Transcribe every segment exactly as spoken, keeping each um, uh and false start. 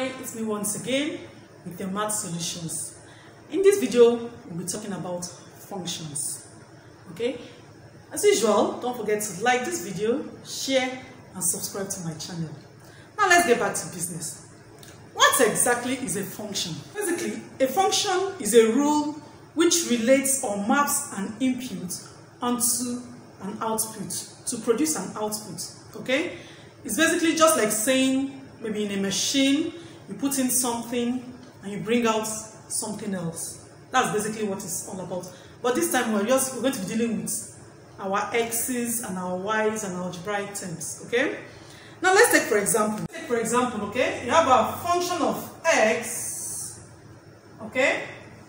Hi, it's me once again with the math solutions. In this video, we'll be talking about functions. Okay, as usual, don't forget to like this video, share, and subscribe to my channel. Now let's get back to business. What exactly is a function? Basically, a function is a rule which relates or maps an input onto an output to produce an output. Okay, it's basically just like saying maybe in a machine you put in something and you bring out something else. That's basically what it's all about. But this time we're just we're going to be dealing with our x's and our y's and algebraic terms. Okay, now let's take for example take for example okay, you have a function of x, okay,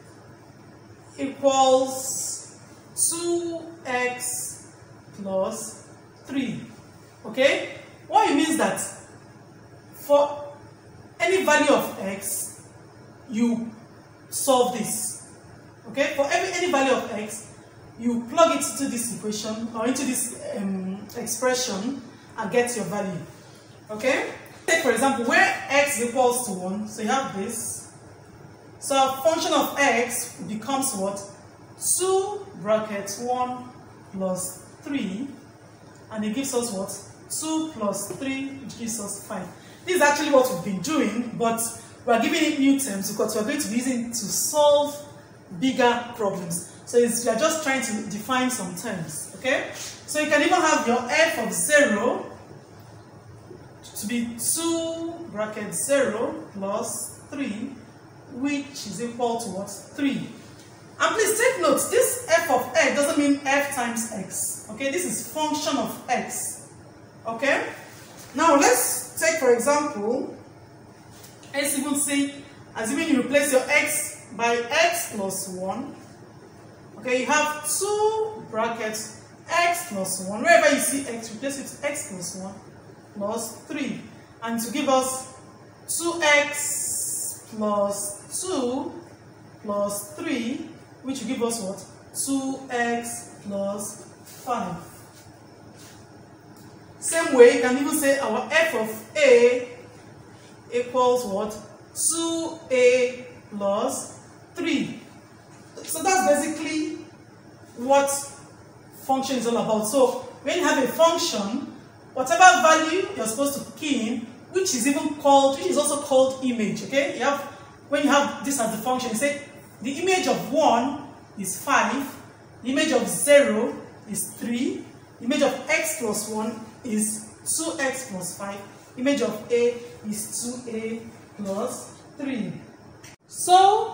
equals two x plus three. Okay, what it means that for any value of x, you solve this. Okay, for every any value of x, you plug it into this equation or into this um, expression and get your value. Okay, take for example where x equals to one, so you have this. So a function of x becomes what? two brackets one plus three, and it gives us what? two plus three, which gives us five. This is actually what we've been doing, but we are giving it new terms because we are going to be using it to solve bigger problems. So it's, we are just trying to define some terms. Okay, so you can even have your f of zero to be two bracket zero plus three, which is equal to what? three. And please take note, this f of x doesn't mean f times x. Okay, this is function of x. Okay, now let's take for example, let's even say, assuming you replace your x by x plus one. Okay, you have two brackets x plus one. Wherever you see x, replace it with x plus one plus three, and to give us two x plus two plus three, which will give us what? two x plus five. Same way, you can even say our f of a equals what? two a plus three. So that's basically what function is all about. So when you have a function, whatever value you're supposed to key in, which is even called, which is also called image. Okay, you have, when you have this as the function, you say the image of one is five, the image of zero is three, the image of x plus one is two x plus five, image of a is two a plus three. So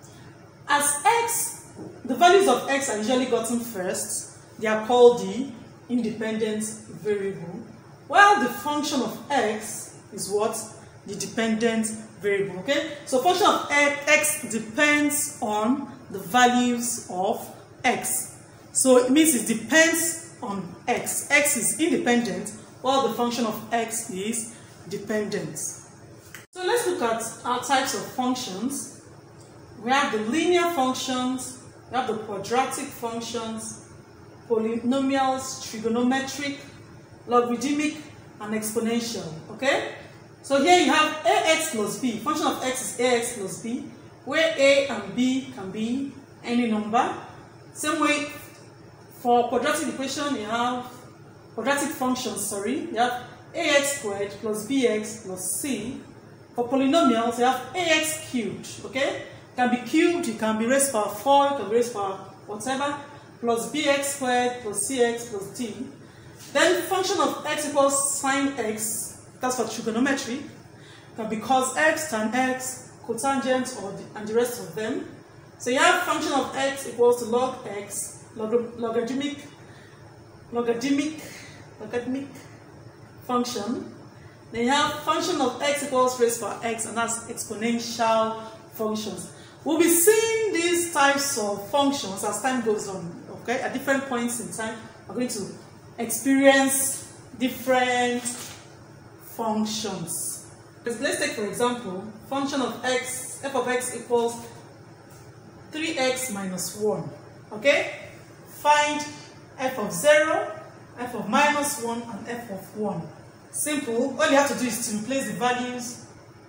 as x, the values of x are usually gotten first, they are called the independent variable, while the function of x is what? The dependent variable. Okay, so function of x depends on the values of x, so it means it depends on x. X is independent while the function of x is dependent. So let's look at our types of functions. We have the linear functions, we have the quadratic functions, polynomials, trigonometric, logarithmic, and exponential. Okay, so here you have ax plus b. Function of x is ax plus b, where a and b can be any number. Same way for quadratic equation, you have quadratic functions, sorry, you have ax squared plus bx plus c. For polynomials, you have ax cubed, okay? It can be cubed, it can be raised power four, it can be raised power whatever, plus bx squared plus cx plus d. Then function of x equals sine x, that's for trigonometry. It can be cos x, tan x, cotangent, or the, and the rest of them. So you have function of x equals to log x, log logarithmic, logarithmic, logarithmic function. Then you have function of x equals raised power x, and that's exponential functions. We'll be seeing these types of functions as time goes on. Okay, at different points in time, we're going to experience different functions. Let's take for example, function of x, f of x equals three x minus one. Okay, find f of zero, f of minus one, and f of one. Simple. All you have to do is to replace the values of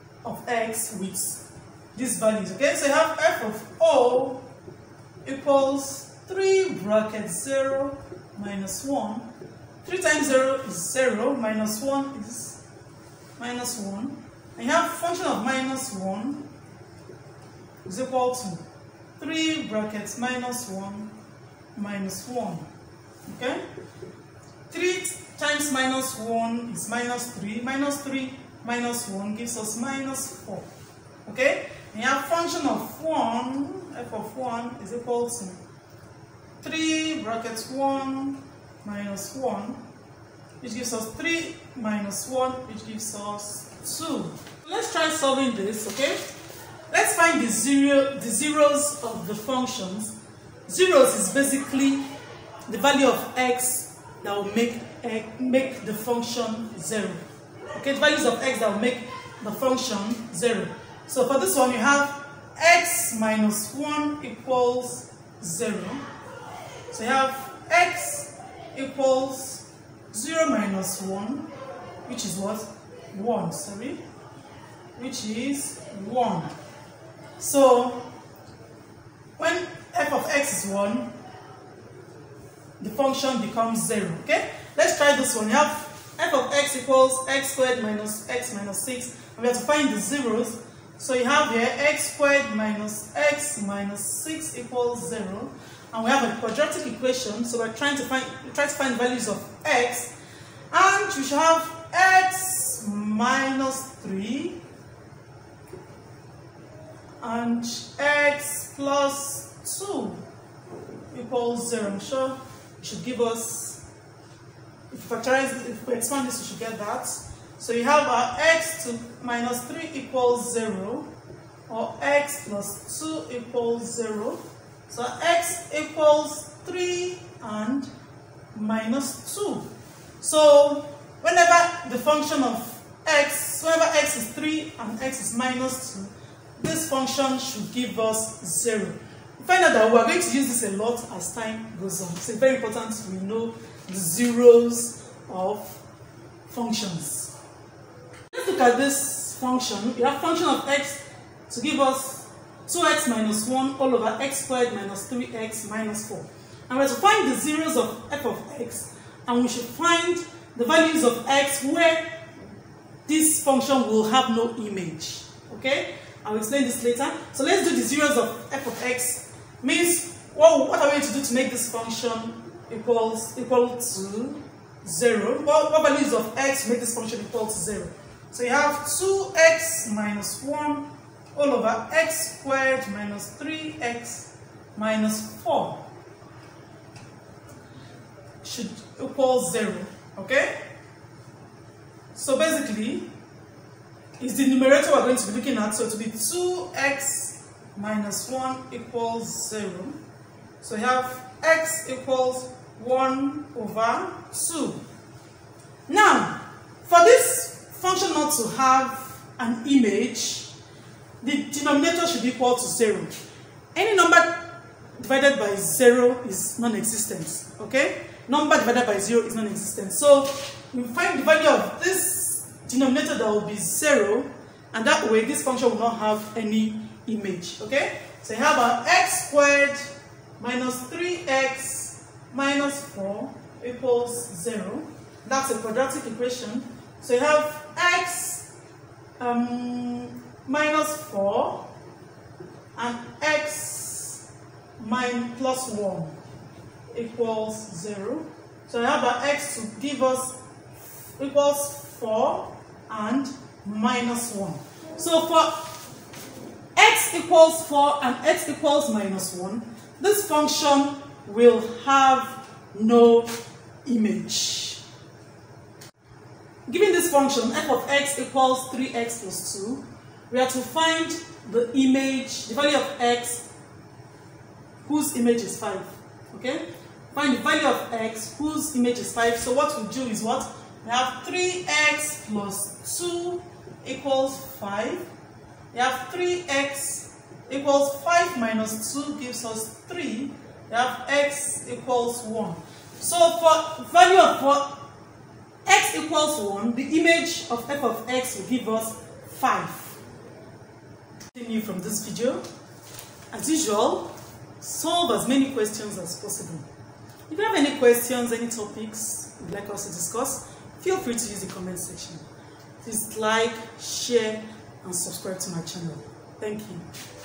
x with these values. Okay, so you have f of O equals three bracket zero minus one. three times zero is zero, minus one is minus one. And you have function of minus one is equal to three brackets minus one minus one. Okay? three times minus one is minus three. Minus three minus one gives us minus four. Okay? And you have function of one, f of one is equal to three brackets one minus one, which gives us three minus one, which gives us two. Let's try solving this, okay? Let's find the zero, the zeros of the functions. Zeros is basically the value of x that will make uh, make the function zero. Okay, the values of x that will make the function zero. So for this one, you have x minus one equals zero. So you have x equals zero minus one, which is what? one, sorry. Which is one. So when f of x is one, the function becomes zero. Okay? Let's try this one. You have f of x equals x squared minus x minus six. And we have to find the zeros. So you have here x squared minus x minus six equals zero. And we have a quadratic equation. So we're trying to find we try to find values of x. And we should have x minus three and x plus two equals zero. I'm sure it should give us, if we factorize, if we expand this, we should get that. So you have our x to minus three equals zero, or x plus two equals zero. So x equals three and minus two. So whenever the function of x, whenever x is three and x is minus two, this function should give us zero. We find out that we are going to use this a lot as time goes on. So it's very important we know the zeros of functions. Let's look at this function. We have function of x to give us two x minus one all over x squared minus three x minus four. And we have to find the zeros of f of x, and we should find the values of x where this function will have no image. Okay? I'll explain this later. So let's do the zeros of f of x. Means, well, what are we going to do to make this function equals equal to zero? What, what values of x make this function equal to zero? So you have two x minus one all over x squared minus three x minus four should equal zero. Okay? So basically, it's the numerator we're going to be looking at. So it will be two x minus one equals zero. So you have x equals one over two. Now, for this function not to have an image, the denominator should be equal to zero. Any number divided by zero is non-existent. Okay? Number divided by zero is non-existent. So we find the value of this denominator that will be zero, and that way this function will not have any image. Okay? So you have our x squared minus three x minus four equals zero. That's a quadratic equation. So you have x um, minus four and x minus plus one equals zero. So I have our x to give us equals four and minus one. So for x equals four and x equals minus one, this function will have no image. Given this function, f of x equals three x plus two, we have to find the image, the value of x whose image is five. Okay? Find the value of x whose image is five. So what we do is what? We have three x plus two equals five. We have three x equals five minus two gives us three. We have x equals one. So for value of what? X equals one, the image of f of x will give us five. you from this video. As usual, solve as many questions as possible. If you have any questions, any topics you'd like us to discuss, feel free to use the comment section. Please like, share, and subscribe to my channel. Thank you.